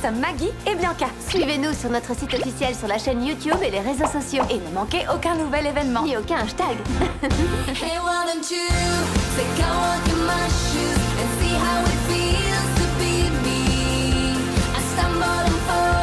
sommes Maggie et Bianca. Suivez-nous sur notre site officiel, sur la chaîne YouTube et les réseaux sociaux. Et ne manquez aucun nouvel événement. Ni aucun hashtag. Hey, why don't you take a walk in my shoes and see how it feels to be me? I stumbled and fall.